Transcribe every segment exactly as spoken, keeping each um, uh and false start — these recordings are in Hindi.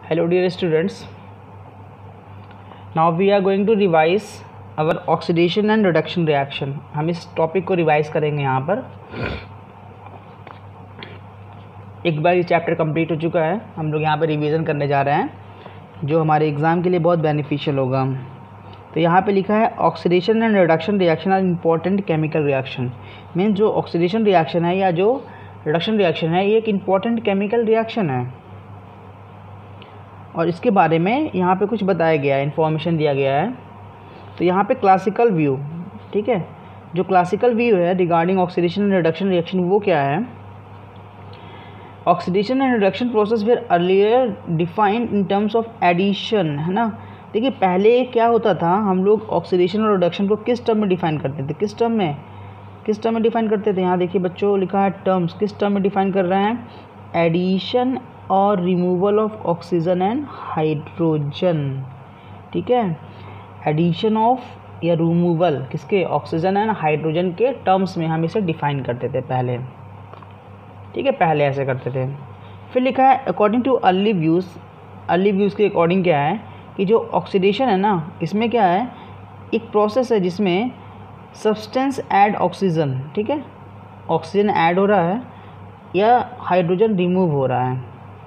Hello dear students, now we are going to revise our oxidation and reduction reaction. हम इस टॉपिक को रिवाइज करेंगे यहाँ पर। एक बार ये चैप्टर कंप्लीट हो चुका है, हम लोग यहाँ पर रिवीजन करने जा रहे हैं जो हमारे एग्ज़ाम के लिए बहुत बेनिफिशियल होगा। तो यहाँ पे लिखा है oxidation and reduction reaction are important chemical reaction. Means जो ऑक्सीडेशन रिएक्शन है या जो रिडक्शन रिएक्शन है ये एक इम्पॉर्टेंट केमिकल रिएक्शन है और इसके बारे में यहाँ पे कुछ बताया गया है, इन्फॉर्मेशन दिया गया है। तो यहाँ पे क्लासिकल व्यू, ठीक है, जो क्लासिकल व्यू है regarding oxidation and reduction reaction वो क्या है? Oxidation and reduction process were earlier defined in terms of addition, है ना। देखिए पहले क्या होता था, हम लोग ऑक्सीडेशन और रिडक्शन को किस टर्म में डिफाइन करते थे? किस टर्म में किस टर्म में डिफाइन करते थे? यहाँ देखिए बच्चों लिखा है टर्म्स, किस टर्म में डिफाइन कर रहे हैं? एडिशन और removal of oxygen and hydrogen, ठीक है। एडिशन ऑफ या रिमूवल किसके? ऑक्सीजन एंड हाइड्रोजन के टर्म्स में हम इसे डिफाइन करते थे पहले, ठीक है, पहले ऐसे करते थे। फिर लिखा है according to early views, early views के अकॉर्डिंग क्या है कि जो ऑक्सीडेशन है ना, इसमें क्या है, एक प्रोसेस है जिसमें सब्सटेंस ऐड ऑक्सीजन, ठीक है, ऑक्सीजन ऐड हो रहा है या हाइड्रोजन रिमूव हो रहा है।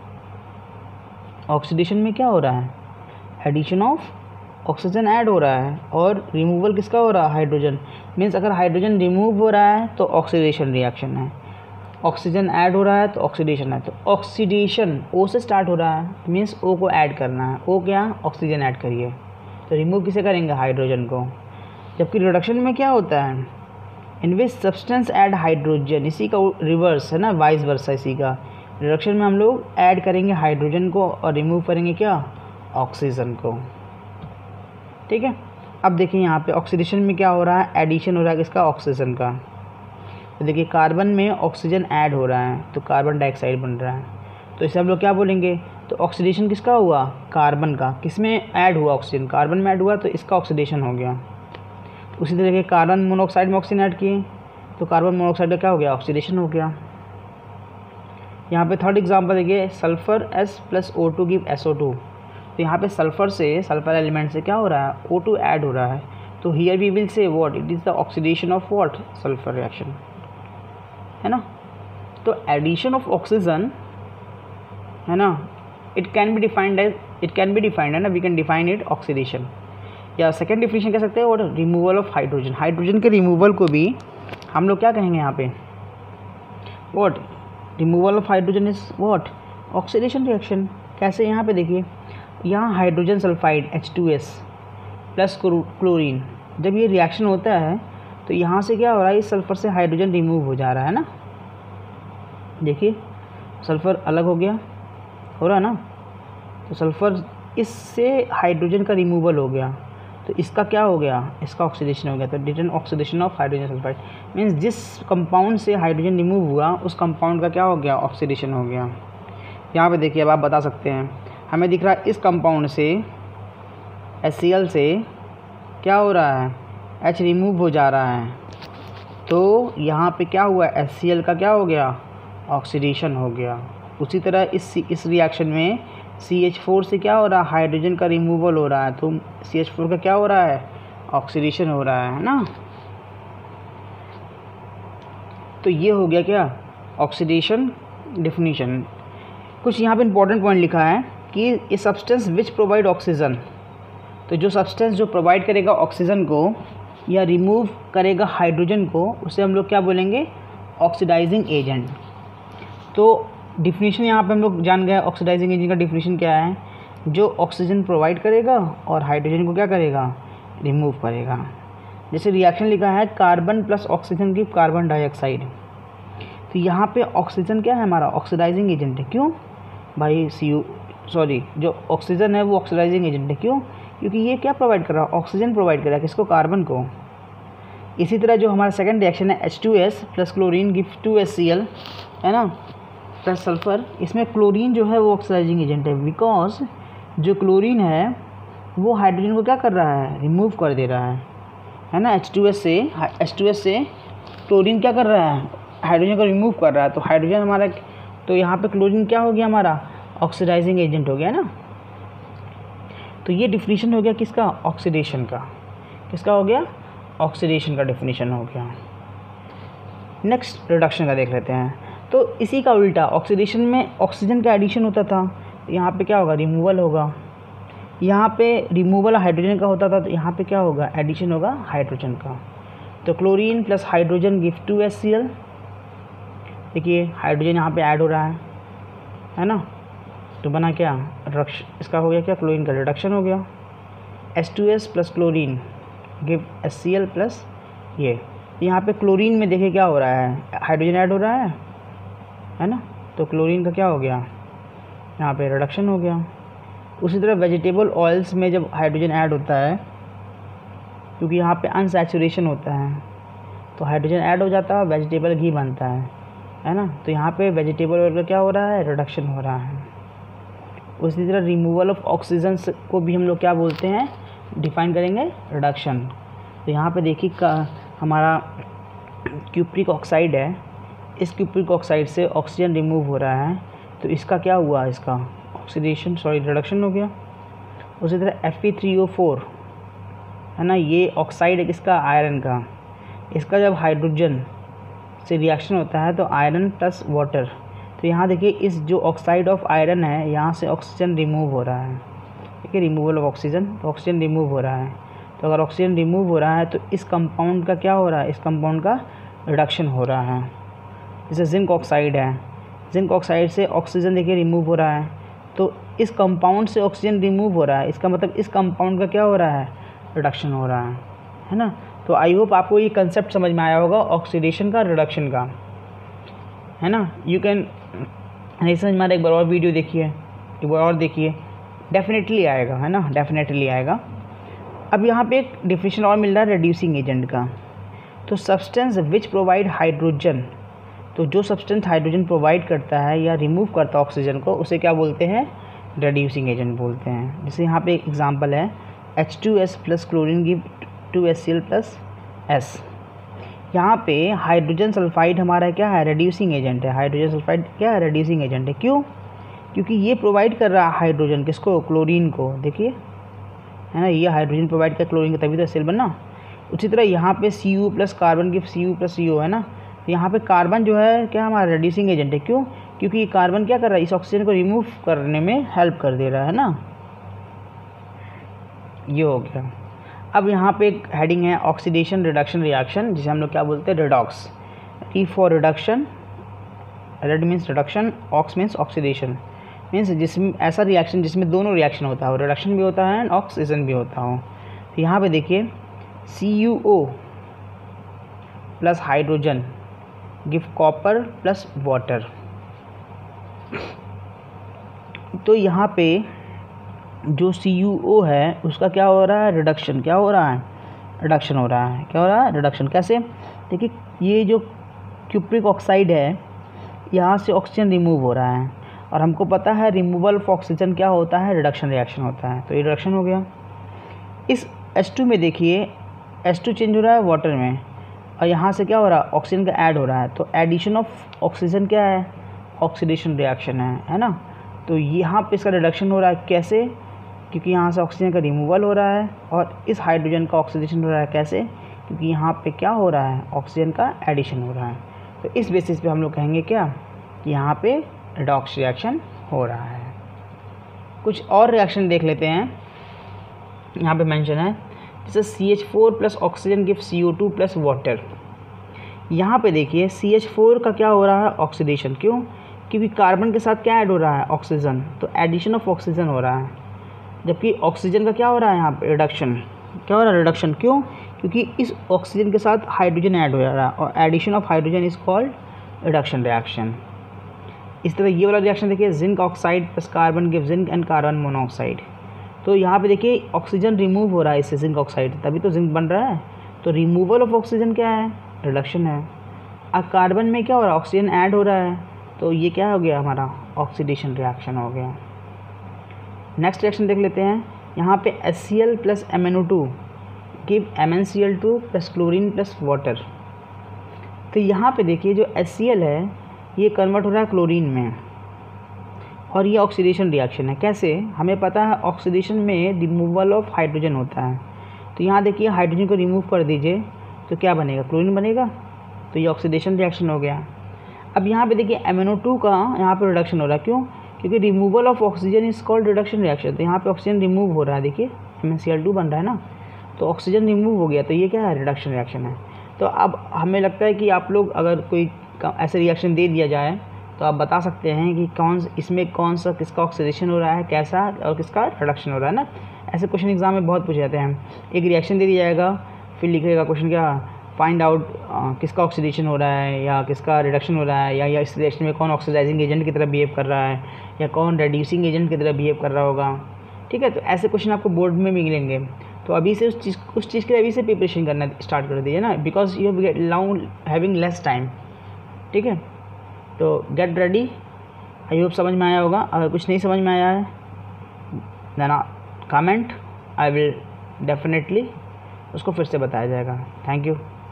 ऑक्सीडेशन में क्या हो रहा है? एडिशन ऑफ ऑक्सीजन ऐड हो रहा है और रिमूवल किसका हो रहा है? हाइड्रोजन। मीन्स अगर हाइड्रोजन रिमूव हो रहा है तो ऑक्सीडेशन रिएक्शन है, ऑक्सीजन ऐड हो रहा है तो ऑक्सीडेशन है। तो ऑक्सीडेशन ओ से स्टार्ट हो रहा है, मीन्स ओ को ऐड करना है। ओ क्या? ऑक्सीजन ऐड करिए। तो रिमूव किसे करेंगे? हाइड्रोजन को। जबकि रिडक्शन में क्या होता है? In which substance add hydrogen, इसी का रिवर्स है ना, वाइस वर्सा इसी का। रिडक्शन में हम लोग ऐड करेंगे हाइड्रोजन को और रिमूव करेंगे क्या? ऑक्सीजन को, ठीक है। अब देखिए यहाँ पे ऑक्सीडेशन में क्या हो रहा है? एडिशन हो रहा है किसका? ऑक्सीजन का। तो देखिए कार्बन में ऑक्सीजन ऐड हो रहा है तो कार्बन डाइऑक्साइड बन रहा है, तो इसे हम लोग क्या बोलेंगे? तो ऑक्सीडेशन किसका हुआ? कार्बन का। किस में ऐड हुआ? ऑक्सीजन, कार्बन में ऐड हुआ तो इसका ऑक्सीडेशन हो गया। उसी तरह के कार्बन मोनोऑक्साइड में ऑक्सीजन ऐड किए तो कार्बन मोनोऑक्साइड का क्या हो गया? ऑक्सीडेशन हो गया। यहाँ पे थर्ड एग्जांपल देखिए, sulphur S plus O two give S O two. तो यहाँ पे सल्फर से, सल्फर एलिमेंट से क्या हो रहा है? ओ टू ऐड हो रहा है। तो here we will say what? It is the oxidation of what? Sulphur reaction, है ना। तो एडिशन ऑफ ऑक्सीजन, है ना, it can be defined as, it can be defined, है ना, we can define it oxidation. या सेकेंड डिफिनेशन कह सकते हैं और रिमूवल ऑफ हाइड्रोजन। हाइड्रोजन के रिमूवल को भी हम लोग क्या कहेंगे यहाँ पे? What? Removal of hydrogen is what? Oxidation reaction. कैसे? यहाँ पे देखिए, यहाँ hydrogen sulphide H two S plus chlorine, जब ये रिएक्शन होता है तो यहाँ से क्या हो रहा है? इस सल्फर से हाइड्रोजन रिमूव हो जा रहा है ना। देखिए सल्फर अलग हो गया, हो रहा है ना। तो सल्फर, इससे हाइड्रोजन का रिमूवल हो गया तो इसका क्या हो गया? इसका ऑक्सीडेशन हो गया। तो डिटेन oxidation of hydrogen sulphide means जिस कंपाउंड से हाइड्रोजन रिमूव हुआ उस कंपाउंड का क्या हो गया? ऑक्सीडेशन हो गया। यहाँ पे देखिए अब आप बता सकते हैं, हमें दिख रहा है इस कंपाउंड से एच सी एल से क्या हो रहा है? एच रिमूव हो जा रहा है। तो यहाँ पे क्या हुआ? एच सी एल का क्या हो गया? ऑक्सीडेशन हो गया। उसी तरह इस इस रिएक्शन में सी एच फोर से क्या हो रहा है? हाइड्रोजन का रिमूवल हो रहा है। तो सी एच फोर का क्या हो रहा है? ऑक्सीडेशन हो रहा है ना। तो ये हो गया क्या? Oxidation definition. कुछ यहाँ पे इंपॉर्टेंट पॉइंट लिखा है कि a substance which provide oxygen, तो जो सब्सटेंस जो प्रोवाइड करेगा ऑक्सीजन को या रिमूव करेगा हाइड्रोजन को, उसे हम लोग क्या बोलेंगे? Oxidising agent. तो डिफिनीशन यहाँ पे हम लोग जान गए, ऑक्सीडाइजिंग एजेंट का डिफिनीशन क्या है? जो ऑक्सीजन प्रोवाइड करेगा और हाइड्रोजन को क्या करेगा? रिमूव करेगा। जैसे रिएक्शन लिखा है कार्बन प्लस ऑक्सीजन की कार्बन डाइऑक्साइड, तो यहाँ पे ऑक्सीजन क्या है हमारा? ऑक्सीडाइजिंग एजेंट है। क्यों भाई? सी यू सॉरी जो ऑक्सीजन है वो ऑक्सीडाइजिंग एजेंट है। क्यों? क्योंकि ये क्या प्रोवाइड कर रहा है? ऑक्सीजन प्रोवाइड कर रहा है किसको? कार्बन को। इसी तरह जो हमारा सेकंड रिएक्शन है H two S plus chlorine give two H C L, है ना, प्लस सल्फर, इसमें क्लोरीन जो है वो ऑक्सीडाइजिंग एजेंट है। बिकॉज जो क्लोरीन है वो हाइड्रोजन को क्या कर रहा है? रिमूव कर दे रहा है, है ना। एच टू एस से एच टू एस से क्लोरीन क्या कर रहा है? हाइड्रोजन को रिमूव कर रहा है। तो हाइड्रोजन हमारा, तो यहाँ पे क्लोरीन क्या हो गया हमारा? ऑक्सीडाइजिंग एजेंट हो गया ना। तो ये डिफिनीशन हो गया किसका, ऑक्सीडेशन का। किसका हो गया, ऑक्सीडेशन का डिफिनीशन हो गया। नेक्स्ट रिडक्शन का देख लेते हैं। तो इसी का उल्टा, ऑक्सीडेशन में ऑक्सीजन का एडिशन होता था, तो यहाँ पे क्या होगा, रिमूवल होगा। यहाँ पे रिमूवल हाइड्रोजन का होता था, तो यहाँ पे क्या होगा, एडिशन होगा हाइड्रोजन का। तो chlorine plus hydrogen give two H C L. देखिए हाइड्रोजन यहाँ पे ऐड हो रहा है है ना, तो बना क्या, रिडक्शन, इसका हो गया क्या, क्लोरीन का रिडक्शन हो गया। H two S plus chlorine give H C L plus ये। यहाँ पे क्लोरीन में देखिए क्या हो रहा है, हाइड्रोजन ऐड हो रहा है है ना, तो क्लोरीन का क्या हो गया, यहाँ पे रिडक्शन हो गया। उसी तरह वेजिटेबल ऑयल्स में जब हाइड्रोजन ऐड होता है, क्योंकि यहाँ पे अनसैचुरेशन होता है, तो हाइड्रोजन ऐड हो जाता है, वेजिटेबल घी बनता है है ना, तो यहाँ पे वेजिटेबल ऑयल का क्या हो रहा है, रिडक्शन हो रहा है। उसी तरह रिमूवल ऑफ ऑक्सीजन को भी हम लोग क्या बोलते हैं, डिफाइन करेंगे, रिडक्शन। तो यहाँ पे देखिए का हमारा क्यूप्रिक ऑक्साइड है, इस क्यूप्रिक ऑक्साइड से ऑक्सीजन रिमूव हो रहा है, तो इसका क्या हुआ, इसका ऑक्सीडेशन सॉरी रिडक्शन हो गया। उसी तरह F E three O four है ना, ये ऑक्साइड है किसका, आयरन का। इसका जब हाइड्रोजन से रिएक्शन होता है तो आयरन प्लस वाटर, तो यहाँ देखिए इस जो ऑक्साइड ऑफ आयरन है, यहाँ से ऑक्सीजन रिमूव हो रहा है, ठीक है, रिमूवल ऑफ ऑक्सीजन, तो ऑक्सीजन रिमूव हो रहा है। तो अगर ऑक्सीजन रिमूव हो रहा है तो इस कंपाउंड का क्या हो रहा है, इस कंपाउंड का रिडक्शन हो रहा है। जैसे जिंक ऑक्साइड है, जिंक ऑक्साइड से ऑक्सीजन देखिए रिमूव हो रहा है, तो इस कंपाउंड से ऑक्सीजन रिमूव हो रहा है, इसका मतलब इस कंपाउंड का क्या हो रहा है, रिडक्शन हो रहा है है ना। तो आई होप आपको ये कंसेप्ट समझ में आया होगा ऑक्सीडेशन का, रिडक्शन का, है ना। यू कैन नहीं समझ में आ रहा, एक बार और वीडियो देखिए, एक बार और देखिए, डेफिनेटली आएगा, है ना, डेफिनेटली आएगा। अब यहाँ पे एक डिफिनेशन और मिल रहा है रिड्यूसिंग एजेंट का। तो सब्सटेंस विच प्रोवाइड हाइड्रोजन, तो जो सब्सटेंस हाइड्रोजन प्रोवाइड करता है या रिमूव करता है ऑक्सीजन को, उसे क्या बोलते हैं, रिड्यूसिंग एजेंट बोलते हैं। जैसे यहाँ पे एक एग्जांपल है, H two S plus chlorine give two H C L plus S. यहाँ पे हाइड्रोजन सल्फाइड हमारा क्या है, रिड्यूसिंग एजेंट है। हाइड्रोजन सल्फाइड क्या है, रिड्यूसिंग एजेंट है। क्यों, क्योंकि ये प्रोवाइड कर रहा है हाइड्रोजन किसको, क्लोरीन को, देखिए है ना, ये हाइड्रोजन प्रोवाइड कर क्लोरीन को, तभी तो सेल बनना। उसी तरह यहाँ पे C U plus carbon give C U plus C O, है ना, यहाँ पे कार्बन जो है क्या हमारा रिड्यूसिंग एजेंट है। क्यों, क्योंकि ये कार्बन क्या कर रहा है, इस ऑक्सीजन को रिमूव करने में हेल्प कर दे रहा है ना, ये हो गया। अब यहाँ पे एक हेडिंग है ऑक्सीडेशन रिडक्शन रिएक्शन, जिसे हम लोग क्या बोलते हैं, redox. E for reduction, red means reduction, ox means oxidation, means जिसमें ऐसा रिएक्शन जिसमें दोनों रिएक्शन होता हो, रिडक्शन भी होता है एंड ऑक्सीजन भी होता हो। तो यहाँ पे देखिए C U O plus hydrogen give copper plus water. तो यहाँ पे जो सी यू ओ है उसका क्या हो रहा है, रिडक्शन, क्या हो रहा है, रिडक्शन हो रहा है। क्या हो रहा है, रिडक्शन। कैसे, देखिए ये जो क्यूप्रिक ऑक्साइड है, यहाँ से ऑक्सीजन रिमूव हो रहा है, और हमको पता है रिमूवल ऑफ ऑक्सीजन क्या होता है, रिडक्शन रिएक्शन होता है, तो ये रिडक्शन हो गया। इस एच टू में देखिए एच टू चेंज हो रहा है वाटर में, और यहाँ से क्या हो रहा है, ऑक्सीजन का ऐड हो रहा है, तो एडिशन ऑफ ऑक्सीजन क्या है, ऑक्सीडेशन रिएक्शन है है ना। तो यहाँ पे इसका रिडक्शन हो रहा है, कैसे, क्योंकि यहाँ से ऑक्सीजन का रिमूवल हो रहा है, और इस हाइड्रोजन का ऑक्सीडेशन हो रहा है, कैसे, क्योंकि यहाँ पे क्या हो रहा है, ऑक्सीजन का एडिशन हो रहा है। तो इस बेसिस पे हम लोग कहेंगे क्या, कि यहाँ पे रिडॉक्स रिएक्शन हो रहा है। कुछ और रिएक्शन देख लेते हैं, यहाँ पे मेंशन है, जैसे C H four plus oxygen give C O two plus water. यहाँ पे देखिए सी एच फोर का क्या हो रहा है, ऑक्सीडेशन। क्यों, क्योंकि कार्बन के साथ क्या ऐड हो रहा है, ऑक्सीजन, तो एडिशन ऑफ ऑक्सीजन हो रहा है। जबकि ऑक्सीजन का क्या हो रहा है, यहाँ पे रिडक्शन, क्या हो रहा है, रिडक्शन। क्यों, क्योंकि इस ऑक्सीजन के साथ हाइड्रोजन ऐड हो रहा है, और addition of hydrogen is called reduction reaction. इस तरह ये वाला रिएक्शन देखिए, zinc oxide plus carbon give zinc and carbon monoxide. तो यहाँ पे देखिए ऑक्सीजन रिमूव हो रहा है इससे, जिंक ऑक्साइड, तभी तो जिंक बन रहा है। तो रिमूवल ऑफ ऑक्सीजन क्या है, रिडक्शन है। अब कार्बन में क्या हो रहा है, ऑक्सीजन ऐड हो रहा है, तो ये क्या हो गया हमारा, ऑक्सीडेशन रिएक्शन हो गया। नेक्स्ट रिएक्शन देख लेते हैं, यहाँ पे H C L plus M N O two give M N C L two plus chlorine plus water. तो यहाँ पे देखिए जो एच सी एल है ये कन्वर्ट हो रहा है क्लोरीन में, और ये ऑक्सीडेशन रिएक्शन है। कैसे? हमें पता है ऑक्सीडेशन में रिमूवल ऑफ हाइड्रोजन होता है। तो यहाँ देखिए हाइड्रोजन को रिमूव कर दीजिए तो क्या बनेगा? क्लोरीन बनेगा। तो ये ऑक्सीडेशन रिएक्शन हो गया। अब यहाँ पे देखिए एम एन ओ टू का यहाँ पे रिडक्शन हो रहा है। क्यों? क्योंकि removal of oxygen is called reduction reaction. तो यहाँ पे ऑक्सीजन रिमूव हो रहा है, देखिए M N C L two बन रहा है ना, तो ऑक्सीजन रिमूव हो गया, तो ये क्या है? रिडक्शन रिएक्शन है। तो अब हमें लगता है कि आप लोग अगर कोई ऐसे रिएक्शन दे दिया जाए तो आप बता सकते हैं कि कौन इसमें कौन सा किसका ऑक्सीडेशन हो रहा है, कैसा, और किसका रिडक्शन हो रहा है ना। ऐसे क्वेश्चन एग्जाम में बहुत पूछे जाते हैं। एक रिएक्शन दे दिया जाएगा, फिर लिखेगा क्वेश्चन क्या, फाइंड आउट किसका ऑक्सीडेशन हो रहा है या किसका रिडक्शन हो रहा है, या या इस रिएक्शन में कौन ऑक्सीडाइजिंग एजेंट की तरह बिहेव कर रहा है या कौन रिड्यूसिंग एजेंट की तरह बिहेव कर रहा होगा। ठीक है, तो ऐसे क्वेश्चन आपको बोर्ड में मिलेंगे। तो अभी से उस चीज़ उस चीज़ के लिए अभी से प्रिपरेशन करना स्टार्ट कर दीजिए ना, because you get now having less time. ठीक है, तो गेट रेडी। आई होप समझ में आया होगा। अगर कुछ नहीं समझ में आया है then comment, I will definitely उसको फिर से बताया जाएगा। Thank you.